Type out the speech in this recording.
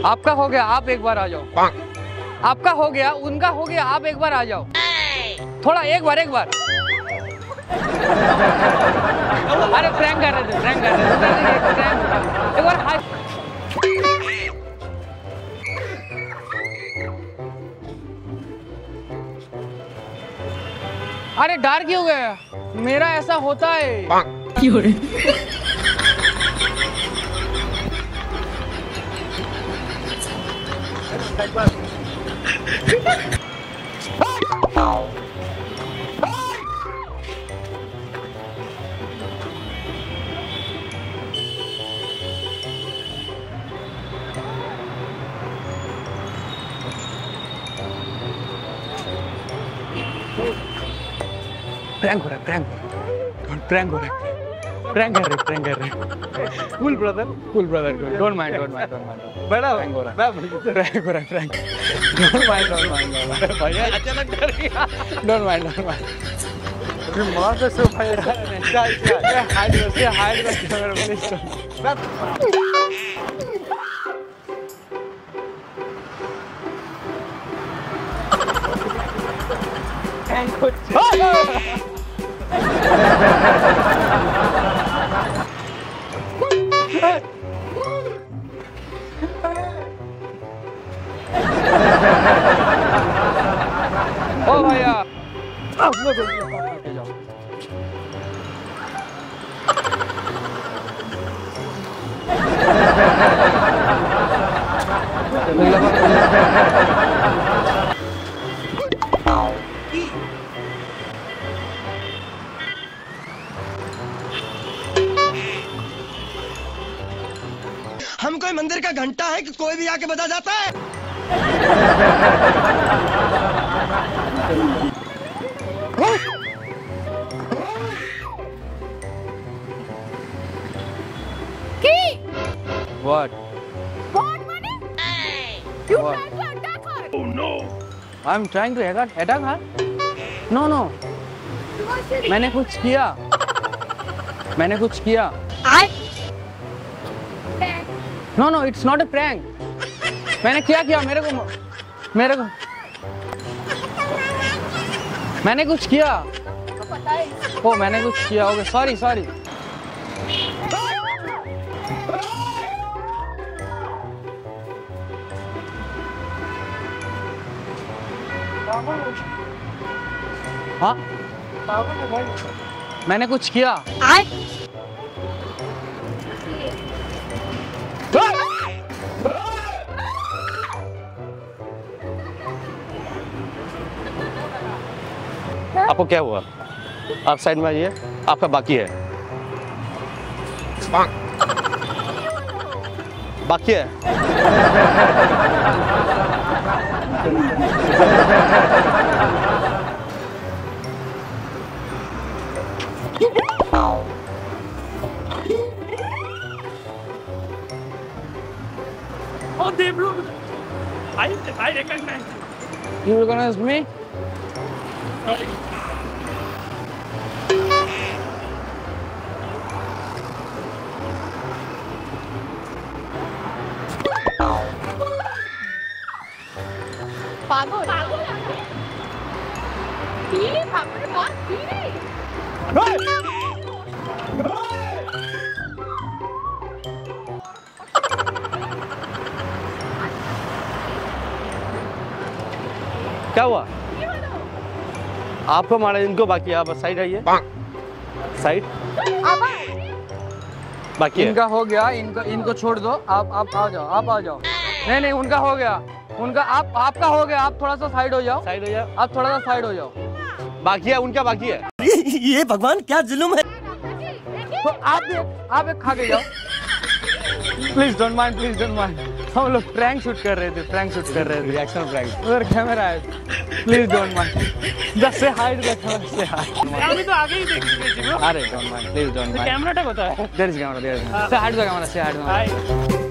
आपका हो गया, आप एक बार आ जाओ। आपका हो गया, उनका हो गया, आप एक बार आ जाओ। थोड़ा एक बार अरे प्रैंक कर रहे थे, एक बार हाय। अरे डार्क क्यों गया? मेरा ऐसा होता है। क्यों रे? प्रैंक हो रहा है, प्रैंक कर रहे। Cool brother, don't mind. बड़ा प्रैंक हो रहा है, प्रैंक। डोंट माइंड भैया, अचानक डर गया। Don't mind. मार दे सो भाई। Hide camera please. ओ भैया, हम कोई मंदिर का घंटा है कि कोई भी आके बजा जाता है। What money? You trying to attack her? Oh no! I'm trying to attack her? No. मैंने कुछ किया। No, it's not a prank. मैंने क्या किया? मेरे को मैंने कुछ किया। पता है। ओ मैंने कुछ किया। Okay sorry. हाँ मैंने कुछ किया। आपको क्या हुआ? आप साइड में आइए, आपका बाकी है। बाकी है। Oh, they blew. I recognize. You recognize me? पागल। क्या हुआ? आपको मारा, इनको बाकी है। आप साइड आइए, साइड बाकी है। इनका हो गया, इनको छोड़ दो। आप आ जाओ। नहीं उनका हो गया, आपका हो गया। आप थोड़ा सा साइड हो जाओ। आप थोड़ा सा साइड हो जाओ। बाकी है, उनका बाकी है। ये भगवान क्या जुल्म है। तो आप एक खा के जाओ। Please don't mind. हम लोग प्रैंक शूट कर रहे थे। Reaction prank. उधर कैमरा है। Please don't mind. Just say hide say hide. अभी तो आगे ही देख चुके। अरे don't mind, please don't mind. Camera टक होता है। There is camera. Say hide.